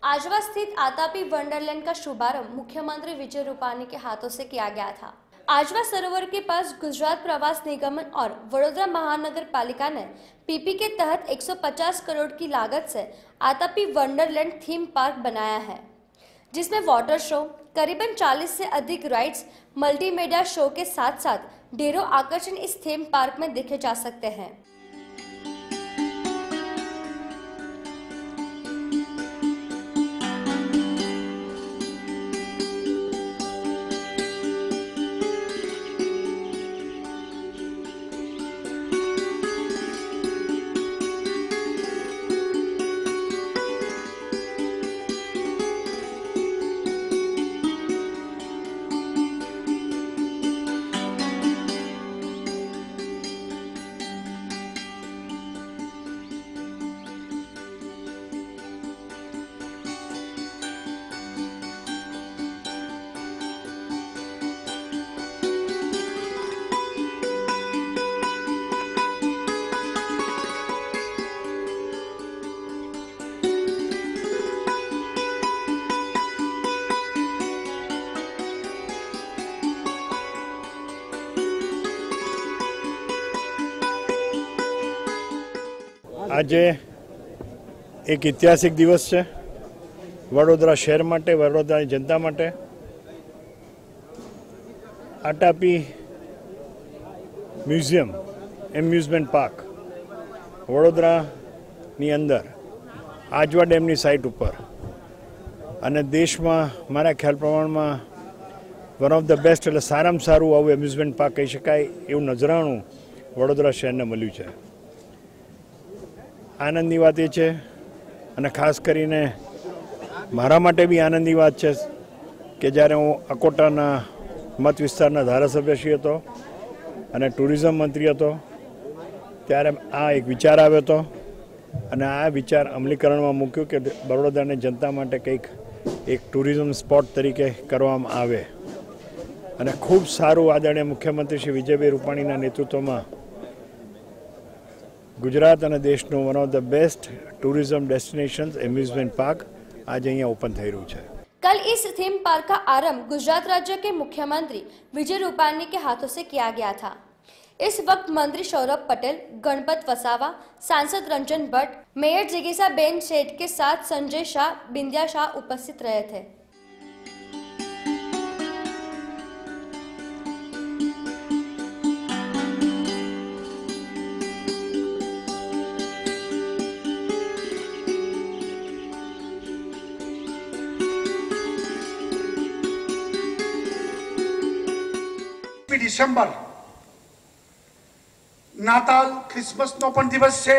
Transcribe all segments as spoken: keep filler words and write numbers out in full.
आजवा स्थित आतापी वंडरलैंड का शुभारंभ मुख्यमंत्री विजय रूपाणी के हाथों से किया गया था। आजवा सरोवर के पास गुजरात प्रवास निगम और वडोदरा महानगर पालिका ने पीपी के तहत एक सौ पचास करोड़ की लागत से आतापी वंडरलैंड थीम पार्क बनाया है, जिसमें वाटर शो, करीबन चालीस से अधिक राइड्स, मल्टीमीडिया शो के साथ साथ ढेरों आकर्षण इस थीम पार्क में देखे जा सकते हैं। आज एक ऐतिहासिक दिवस है वडोदरा शहर माटे, वडोदरा जनता माटे। Atapi museum amusement park Vadodara नी अंदर आजवा डेम नी साइट पर अने देश में मारा ख्याल प्रमाण में वन ऑफ द बेस्ट एटले सारामां सारूं आवुं एम्यूजमेंट पार्क कही शकाय एवुं नजराणुं वडोदरा शहरने मळ्युं छे। आनंदनी बात ए छे अने खास करीने मारा माटे बी आनंदनी बात छे के ज्यारे हूँ अकोटाना मत विस्तारना धारासभ्यश्री हतो अने टूरिज्म मंत्री हतो त्यारे आ एक विचार आव्यो हतो अने आ विचार अमलीकरणमां मूक्यो के बड़ोदरानी जनता माटे कंईक एक टूरिज्म स्पॉट तरीके करवामां आवे अने खूब सारूं आदरणीय मुख्यमंत्री श्री विजयभाई रूपाणीना नेतृत्वमां गुजरात और देशनु one of the best tourism destinations amusement park आज अहीं ओपन थई रह्युं छे। कल इस थीम पार्क का आरंभ गुजरात राज्य के मुख्यमंत्री विजय रूपाणी के हाथों से किया गया था। इस वक्त मंत्री सौरभ पटेल, गणपत वसावा, सांसद रंजन भट्ट, मेयर जिगीसा बेन सेठ के साथ संजय शाह, बिंदिया शाह उपस्थित रहे थे। डिसेम्बर नाताल क्रिसमस नो पण दिवस छे,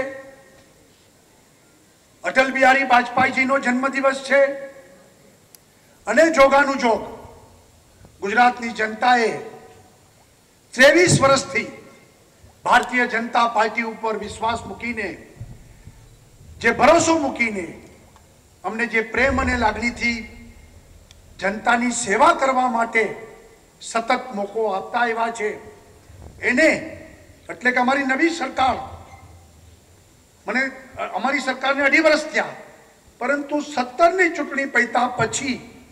अटल बिहारी वाजपेयी जी नो जन्म दिवस छे अने जोगानु जोग गुजरातनी जनताए तेवीस वर्षथी भारतीय जनता पार्टी ऊपर विश्वास मूकीने जे भरोसो मूकीने अमने जे प्रेम अने लागणी थी जनतानी सेवा करवा माटे सतत मोको आपता एवा छे एने એટલે કે અમારી નવી સરકાર મને અમારી સરકારને અઢી વર્ષ થયા, પરંતુ સત્તર ની ચૂંટણી પૈતા પછી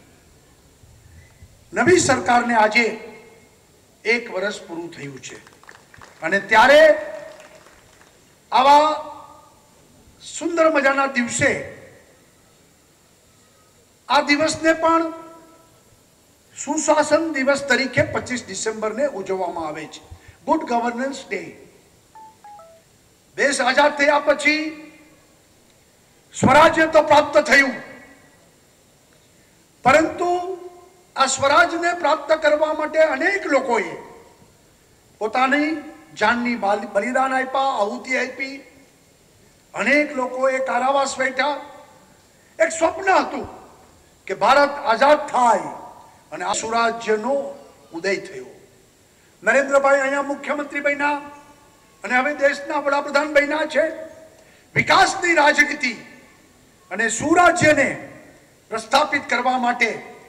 નવી સરકારને આજે એક વર્ષ પૂરું થયું છે અને ત્યારે આવા સુંદર મજાના દિવસે આ દિવસને પણ सुशासन दिवस तरीके पच्चीस डिसेम्बर ने उजववामां आवे छे, गुड गवर्नेंस डे। देश आजाद थया पछी स्वराज्य तो प्राप्त थयुं, परंतु आ स्वराज ने प्राप्त करवा माटे अनेक लोकोए पोतानी जाननी बलिदान आप्या, आहुति आपी, अनेक लोकोए कारावास वेठा। एक स्वप्न हतुं के भारत आजाद थाय અને આ સુરાજ્યનો ઉદય થયો। નરેન્દ્રભાઈ અહીંયા મુખ્યમંત્રી બન્યા અને હવે દેશના વડાપ્રધાન બન્યા છે। વિકાસની રાજનીતિ અને સુરાજ્યને પ્રસ્થાપિત કરવા માટે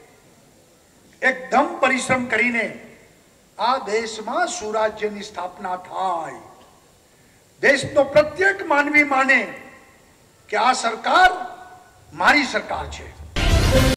એકદમ પરિશ્રમ કરીને આ દેશમાં સુરાજ્યની સ્થાપના થાય। देशનો પ્રત્યેક માનવી માને કે આ સરકાર મારી મારી સરકાર છે।